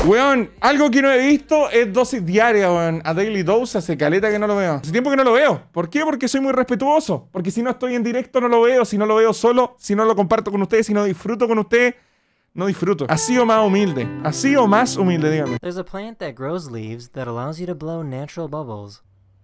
Weón, algo que no he visto es dosis diaria, weón. A Daily Dose hace caleta que no lo veo. Hace tiempo que no lo veo. ¿Por qué? Porque soy muy respetuoso. Porque si no estoy en directo no lo veo. Si no lo veo solo, si no lo comparto con ustedes, si no disfruto con ustedes, no disfruto. Así o más humilde. Así o más humilde, dígame. There's a plant that grows leaves that allows you to blow natural bubbles.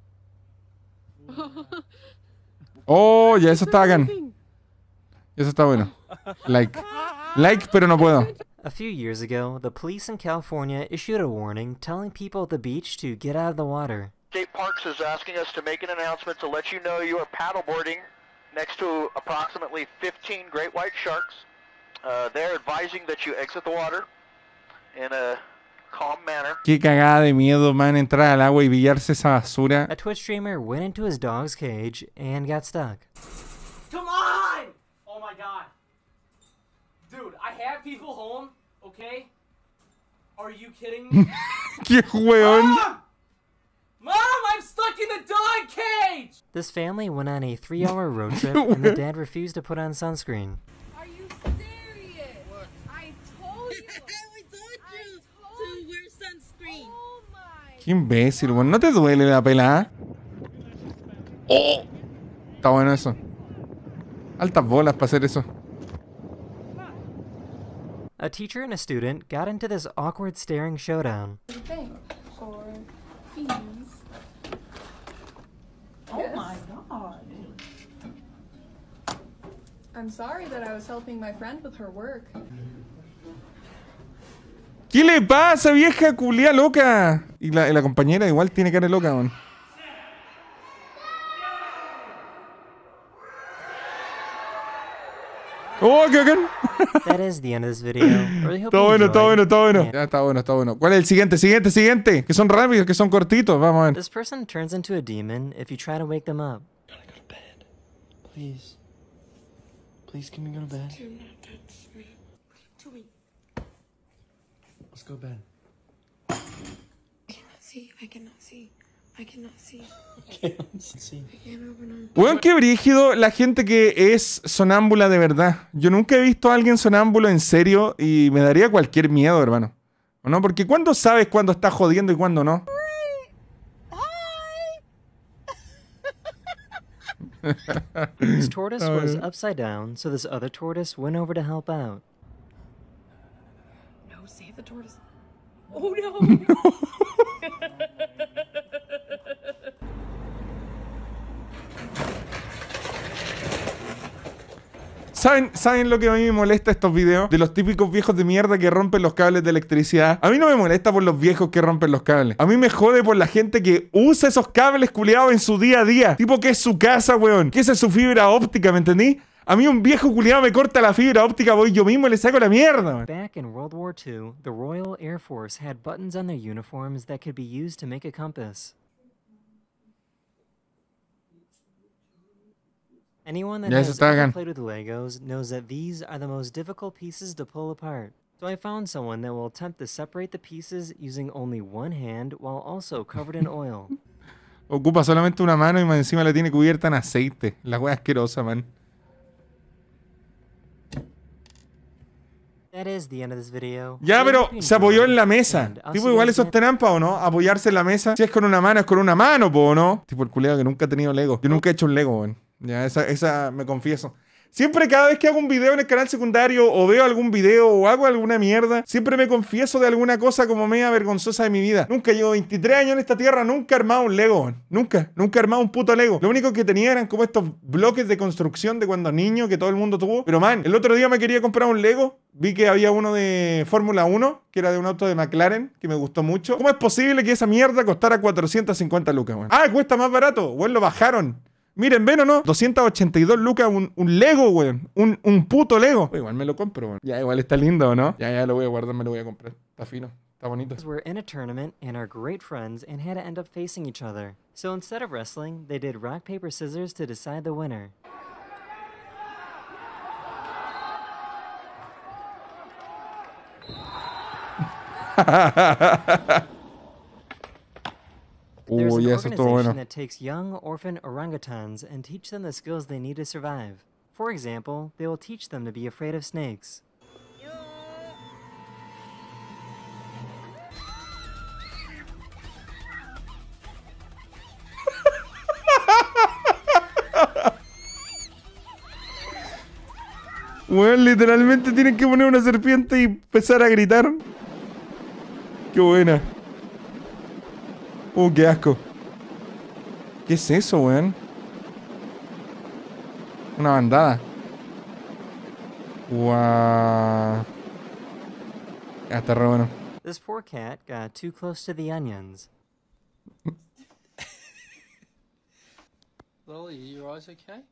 Oh, ya, eso está bacán. Eso está bueno. Like, pero no puedo. A few years ago, the police in California issued a warning telling people at the beach to get out of the water. State Parks is asking us to make an announcement to let you know you are paddleboarding next to approximately 15 great white sharks. They're advising that you exit the water in a calm manner. Qué cagada de miedo, man, entrar al agua y pillarse esa basura. A Twitch streamer went into his dog's cage and got stuck. Come on! Oh my god. Dude, I have people home, okay? Are you kidding me? Qué weón. Mom, I'm stuck in the dog cage! This family went on a 3-hour road trip and the dad refused to put on sunscreen. Are you serious? What? I told you. I told you to wear sunscreen. Oh my. Qué imbécil, weón. ¿No te duele la pelada? Oh. Está bueno eso. Altas bolas para hacer eso. A teacher and a student got into this awkward staring showdown. Thank for fees. Oh my god. I'm sorry that I was helping my friend with her work. ¿Qué le pasa, vieja culia loca? Y la compañera igual tiene cara de loca, weón. Oh, qué bacán. That is the end of this video. I really hope Está you bueno, está enjoyed. bueno, está bueno. Yeah. Ya, está bueno, está bueno. ¿Cuál es el siguiente? Siguiente. Que son rápidos, que son cortitos. Vamos a ver. This person turns into a demon if you try to wake them up. Gotta go to bed. Please. Please, can we go to bed? Do not touch me. To me. Let's go to bed. I cannot see. I cannot see. I cannot see. Sí. I can't open them. Weón, qué brígido la gente que es sonámbula de verdad. Yo nunca he visto a alguien sonámbulo en serio y me daría cualquier miedo, hermano. ¿O no? Porque ¿cuándo sabes cuándo está jodiendo y cuándo no? This tortoise was upside down, so this other tortoise went over to help out. No, save the tortoise. Oh no. ¿Saben lo que a mí me molesta estos videos? De los típicos viejos de mierda que rompen los cables de electricidad. A mí no me molesta por los viejos que rompen los cables. A mí me jode por la gente que usa esos cables culiados en su día a día. Tipo que es su casa, weón. Que esa es su fibra óptica, ¿me entendí? A mí un viejo culiado me corta la fibra óptica, voy yo mismo y le saco la mierda, weón. Back in World War II, the Royal Air Force had buttons on their uniforms that could be used to make a compass. Anyone that Ya, eso has está ever bacán. played with Legos knows that these are the most difficult pieces to pull apart. So I found someone that will attempt to separate the pieces using only one hand while also covered in oil. Ocupa solamente una mano y más encima la tiene cubierta en aceite. La wea asquerosa, man. That is the end of this video. Ya, I pero hope you se apoyó enjoyed, en la mesa. and I'll Tipo, see you igual guys eso es next- trampa, ¿o no? Apoyarse en la mesa. Si es con una mano, es con una mano, po, ¿o no? Tipo el culiado que nunca ha tenido Lego. Yo nunca he hecho un Lego, weón. Ya, esa me confieso. Siempre, cada vez que hago un video en el canal secundario o veo algún video o hago alguna mierda, siempre me confieso de alguna cosa como media vergonzosa de mi vida. Nunca llevo 23 años en esta tierra, nunca he armado un Lego, weón. Nunca he armado un puto Lego. Lo único que tenía eran como estos bloques de construcción de cuando niño que todo el mundo tuvo. Pero man, el otro día me quería comprar un Lego. Vi que había uno de Fórmula 1, que era de un auto de McLaren, que me gustó mucho. ¿Cómo es posible que esa mierda costara 450 lucas, weón? Ah, cuesta más barato, weón, lo bajaron. Miren, ¿ven o no? 282 lucas un Lego, weón. Un puto Lego. Igual me lo compro, weón. Ya, igual está lindo, ¿o no? Ya lo voy a guardar, me lo voy a comprar. Está fino, está bonito. Were in a tournament and are great friends and had to end up facing each other. So instead of wrestling, they did rock, paper, scissors to decide the winner. There's an Ya, eso estuvo organization bueno. that takes young orphan orangutans and teach them the skills they need to survive. For example, they will teach them to be afraid of snakes. Weón, literalmente tienen que poner una serpiente y empezar a gritar. Qué buena. Qué asco. ¿Qué es eso, weón? Una bandada. Guau. Ya está re bueno. This poor cat got too close to the onions. Lily, your eyes okay?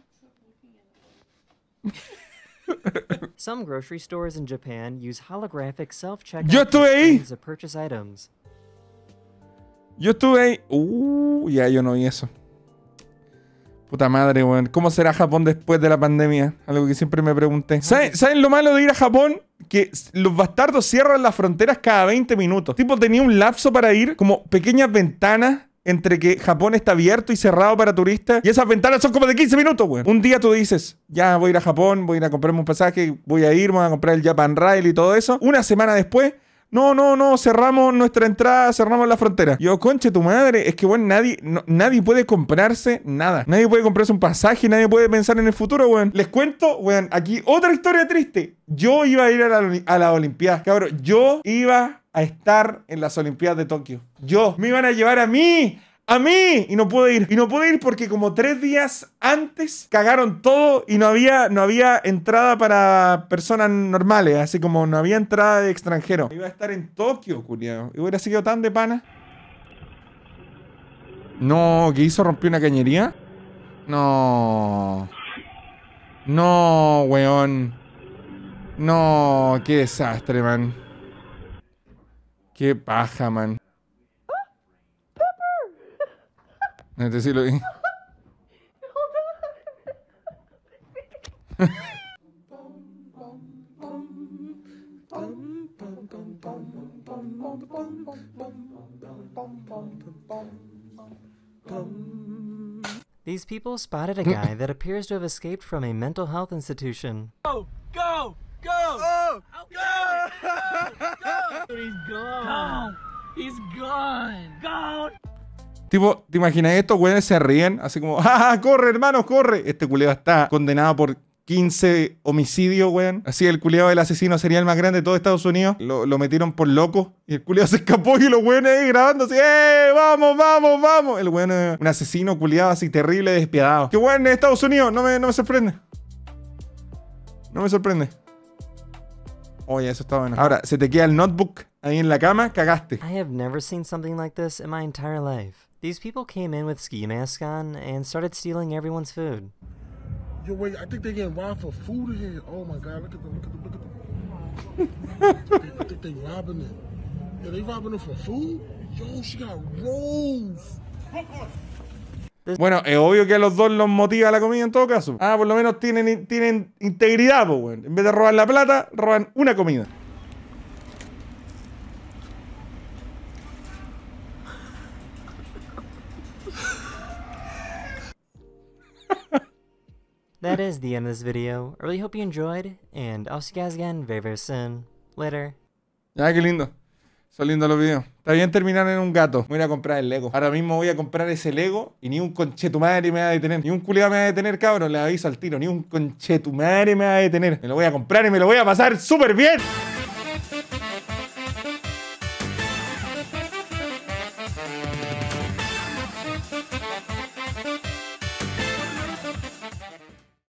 Some grocery stores in Japan use holographic self-checkout Yo estuve ahí. displays to purchase items. Yo estuve ahí. Ya yo no vi eso. Puta madre, weón. ¿Cómo será Japón después de la pandemia? Algo que siempre me pregunté. ¿Saben lo malo de ir a Japón? Que los bastardos cierran las fronteras cada 20 minutos. Tipo, tenía un lapso para ir, como pequeñas ventanas entre que Japón está abierto y cerrado para turistas. Y esas ventanas son como de 15 minutos, weón. Un día tú dices, ya voy a ir a Japón, voy a ir a comprarme un pasaje, voy a ir, voy a comprar el Japan Rail y todo eso. Una semana después... No, cerramos nuestra entrada, cerramos la frontera. Yo, conche tu madre, es que bueno, nadie puede comprarse nada. Nadie puede comprarse un pasaje, nadie puede pensar en el futuro, weón. Les cuento, weón, aquí otra historia triste. Yo iba a ir a la Olimpiada, cabrón. Yo iba a estar en las Olimpiadas de Tokio. Me iban a llevar a mí, y no pude ir. Y no pude ir porque como 3 días antes cagaron todo y no había entrada para personas normales. Así como no había entrada de extranjero. Iba a estar en Tokio, culiao. Y hubiera sido tan de pana. No, ¿qué hizo? ¿Rompió una cañería? No, weón. No, qué desastre, man. Qué paja, man. Este sí lo vi. These people spotted a guy that appears to have escaped from a mental health institution. Go! Go! Oh! Go! He's gone! He's gone! Gone! Tipo, ¿te imaginas esto? Güeyes se ríen, así como, ¡ah, corre, hermano, corre! Este culiao está condenado por 15 homicidios, weón. Así el culiao del asesino sería el más grande de todo Estados Unidos. Lo metieron por loco y el culiao se escapó y los weones ahí grabando así, ¡vamos! El weón es un asesino culiao así terrible, despiadado. ¡Qué weón en Estados Unidos! No me sorprende. No me sorprende. Oye, eso está bueno. Ahora, se te queda el notebook ahí en la cama, cagaste. I have never seen something like this in my entire life. These people came in with ski masks on and started stealing everyone's food. Yo, wait, I think they're getting robbed for food in here. Oh my God, look at them. I think they robbing it. Yeah, they robbing it for food? Yo, she got rolls. Bueno, es obvio que a los dos los motiva la comida en todo caso. Ah, por lo menos tienen integridad, pues, weón. En vez de robar la plata, roban una comida. That is the end of this video. I really hope you enjoyed, and I'll see you guys again very, very soon. Later. Ah, qué lindo. Son lindos los videos. Está bien terminar en un gato. Voy a ir a comprar el Lego. Ahora mismo voy a comprar ese Lego y ni un conchetumadre me va a detener. Ni un culiado me va a detener, cabrón. Le aviso al tiro. Ni un conchetumadre me va a detener. Me lo voy a comprar y me lo voy a pasar súper bien.